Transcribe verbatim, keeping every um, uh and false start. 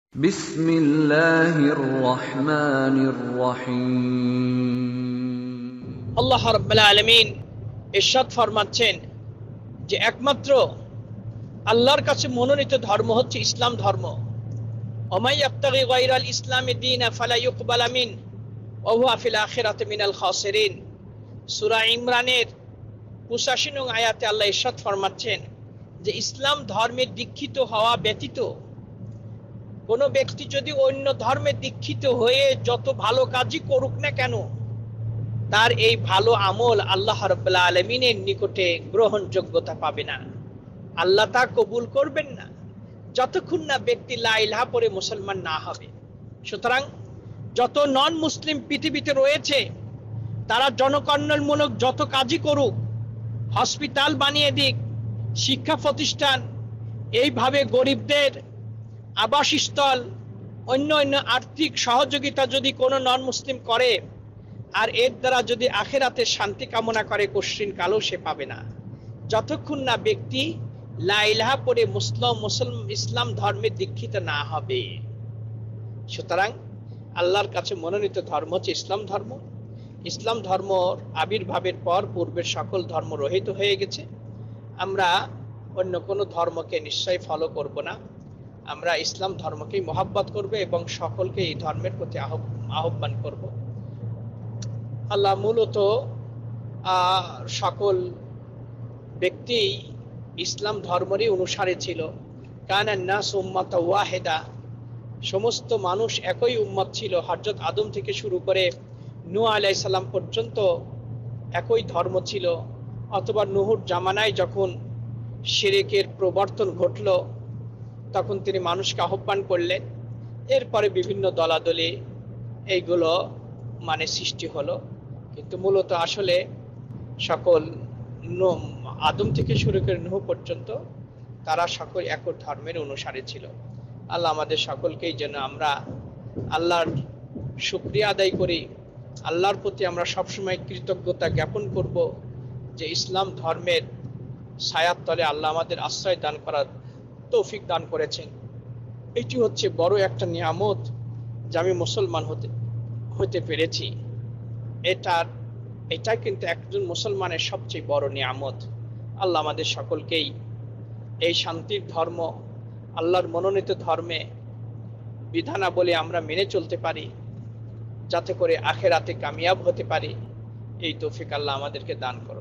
বিসমিল্লাহির রহমানির রহিম। আল্লাহ রাব্বুল আলামিন ইরশাদ ফরমাচ্ছেন যে একমাত্র আল্লাহর কাছে মনোনীত ধর্ম হচ্ছে ইসলাম ধর্ম। ওমাই ইয়াবতাগি গায়রাল ইসলামি দীনা ফালা ইউকবালা মিন ওয়া হুয়া ফিল আখিরাতি মিনাল খাসিরিন। সূরা ইমরানের পঁচাশি নং আয়াতে আল্লাহ ইরশাদ ফরমাচ্ছেন যে ইসলাম ধর্মে দীক্ষিত হওয়া ব্যতীত কোনো ব্যক্তি যদি অন্য ধর্মে দীক্ষিত হয়ে যত ভালো কাজই করুক না কেন, তার এই ভালো আমল আল্লাহ রাব্বুল আলামিনের নিকটে গ্রহণযোগ্যতা পাবে না, আল্লাহ তা কবুল করবেন না যতক্ষণ না ব্যক্তি লা ইলাহা পড়ে মুসলমান না হবে। সুতরাং যত নন মুসলিম পৃথিবীতে রয়েছে তারা জনকল্যাণমূলক যত কাজই করুক, হসপিটাল বানিয়ে দিক, শিক্ষা প্রতিষ্ঠান, এইভাবে গরিবদের আবাসস্থল, অন্য অন্য আর্থিক সহযোগিতা যদি কোনো নন মুসলিম করে আর এর দ্বারা যদি আখিরাতে শান্তি কামনা করে, কোশ্চিন কালেও সে পাবে না যতক্ষণ না ব্যক্তি লা ইলাহা পড়ে মুসলিম মুসলমান ইসলাম ধর্মে দীক্ষিত না হবে। সুতরাং আল্লাহর কাছে মনোনীত ধর্ম হচ্ছে ইসলাম ধর্ম। ইসলাম ধর্ম আবির্ভাবের পর পূর্বের সকল ধর্ম রহিত হয়ে গেছে। আমরা অন্য কোনো ধর্মকে নিশ্চয়ই ফলো করব না, আমরা ইসলাম ধর্মকেই মহব্বত করব এবং সকলকে এই ধর্মের প্রতি আহ্বান করব। আল্লাহ মূলত সকল ব্যক্তি ইসলাম ধর্মেরই অনুসারী ছিল। কানান নাস উম্মাতান ওয়াহিদা, সমস্ত মানুষ একই উম্মত ছিল। হযরত আদম থেকে শুরু করে নূহ আলাইহিস সালাম পর্যন্ত একই ধর্ম ছিল। অথবা নূহর জামানায় যখন শিরকের প্রবর্তন ঘটল তখন তিনি মানুষকে আহ্বান করলেন, এরপরে বিভিন্ন দলাদলি এইগুলো মানে সৃষ্টি হলো। কিন্তু মূলত আসলে সকল আদম থেকে শুরু করে নূহ পর্যন্ত তারা সকল এক ধর্মের অনুসারী ছিল। আল্লাহ আমাদের সকলকেই যেন আমরা আল্লাহর শুকরিয়া আদায় করি, আল্লাহর প্রতি আমরা সবসময় কৃতজ্ঞতা জ্ঞাপন করব যে ইসলাম ধর্মের ছায়ার তলে আল্লাহ আমাদের আশ্রয় দান করার তৌফিক দান করেছেন। এটি হচ্ছে বড় একটা নিয়ামত যে আমি মুসলমান হতে হতে পেরেছি। এটার এটা কিন্তু একজন মুসলমানের সবচেয়ে বড় নিয়ামত। আল্লাহ আমাদের সকলকেই এই শান্তির ধর্ম, আল্লাহর মনোনীত ধর্মে বিধানাবলী আমরা মেনে চলতে পারি, যাতে করে আখিরাতে কামিয়াব হতে পারি, এই তৌফিক আল্লাহ আমাদেরকে দান করুন।